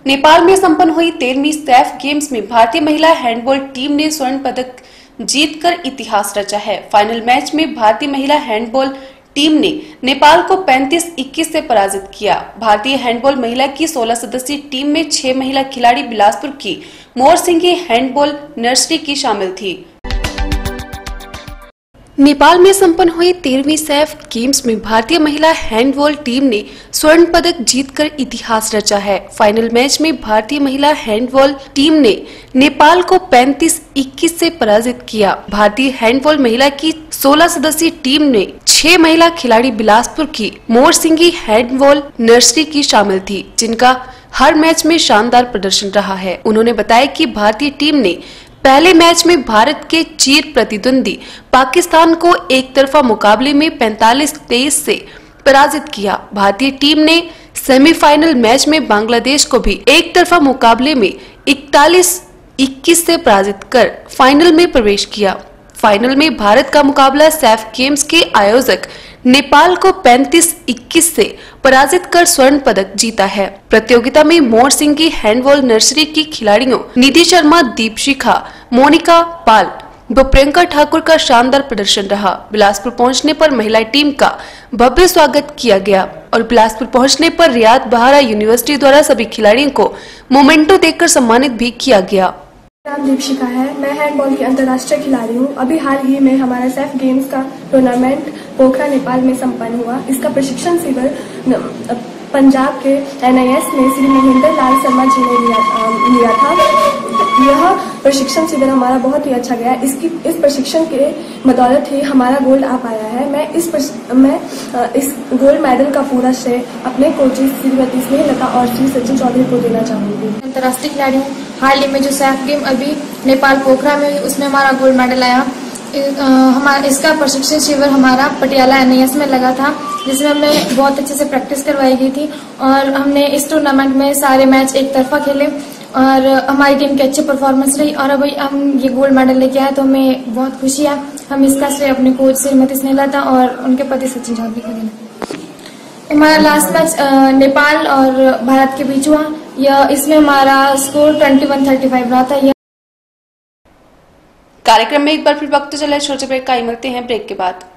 नेपाल में संपन्न हुई 13वीं सैफ गेम्स में भारतीय महिला हैंडबॉल टीम ने स्वर्ण पदक जीतकर इतिहास रचा है। फाइनल मैच में भारतीय महिला हैंडबॉल टीम ने नेपाल को 35-21 से पराजित किया। भारतीय हैंडबॉल महिला की 16 सदस्यीय टीम में 6 महिला खिलाड़ी बिलासपुर की मोरसिंगी हैंडबॉल नर्सरी की शामिल थी। नेपाल में संपन्न हुई 13वीं सैफ गेम्स में भारतीय महिला हैंडबॉल टीम ने स्वर्ण पदक जीतकर इतिहास रचा है। फाइनल मैच में भारतीय महिला हैंडबॉल टीम ने नेपाल को 35-21 से पराजित किया। भारतीय हैंडबॉल महिला की 16 सदस्यीय टीम ने 6 महिला खिलाड़ी बिलासपुर की मोरसिंगी हैंडबॉल नर्सरी की शामिल थी, जिनका हर मैच में शानदार प्रदर्शन रहा है। उन्होंने बताया कि भारतीय टीम ने पहले मैच में भारत के चिर प्रतिद्वंदी पाकिस्तान को एक तरफा मुकाबले में 45-23 से पराजित किया। भारतीय टीम ने सेमीफाइनल मैच में बांग्लादेश को भी एक तरफा मुकाबले में 41-21 से पराजित कर फाइनल में प्रवेश किया। फाइनल में भारत का मुकाबला सैफ गेम्स के आयोजक नेपाल को 35-21 से पराजित कर स्वर्ण पदक जीता है। प्रतियोगिता में मोरसिंगी हैंडबॉल नर्सरी की खिलाड़ियों निधि शर्मा, दीपशिखा, मोनिका पाल व प्रियंका ठाकुर का शानदार प्रदर्शन रहा। बिलासपुर पहुंचने पर महिला टीम का भव्य स्वागत किया गया और बिलासपुर पहुंचने पर रियाद बहारा यूनिवर्सिटी द्वारा सभी खिलाड़ियों को मोमेंटो देकर सम्मानित भी किया गया। नाम दीपशिखा है। मैं हैंडबॉल की अंतर्राष्ट्रीय खिलाड़ी हूँ। अभी हाल ही में हमारा सैफ गेम्स का टूर्नामेंट पोखरा नेपाल में संपन्न हुआ। इसका प्रशिक्षण शिविर पंजाब के NIS में श्री महेंद्र लाल शर्मा जी ने लिया था। यह प्रशिक्षण शिविर हमारा बहुत ही अच्छा गया। इस प्रशिक्षण के बदौलत ही हमारा गोल्ड आ पाया है। मैं इस गोल्ड मेडल का पूरा श्रेय अपने कोचेस श्रीमती स्नेहलता और श्री सचिन चौधरी को देना चाहूंगी। अंतर्राष्ट्रीय खिलाड़ी हूँ। हाल ही में जो सैफ गेम अभी नेपाल पोखरा में हुई, उसमें हमारा गोल्ड मेडल आया। इसका प्रशिक्षण शिविर हमारा पटियाला NIS में लगा था, जिसमें हमें बहुत अच्छे से प्रैक्टिस करवाई गई थी और हमने इस टूर्नामेंट में सारे मैच एक तरफा खेले और हमारी टीम की अच्छी परफॉर्मेंस रही और अभी हम ये गोल्ड मेडल लेके आए तो हमें बहुत खुशी है। हम इसका श्रेय अपने कोच श्रीमती स्नेहलता और उनके पति सचिन चौधरी को देना। हमारा लास्ट मैच नेपाल और भारत के बीच हुआ। इसमें हमारा स्कोर 21-35 रहा था। कार्यक्रम में एक बार फिर वक्त चला है छोटे ब्रेक का। मिलते हैं ब्रेक के बाद।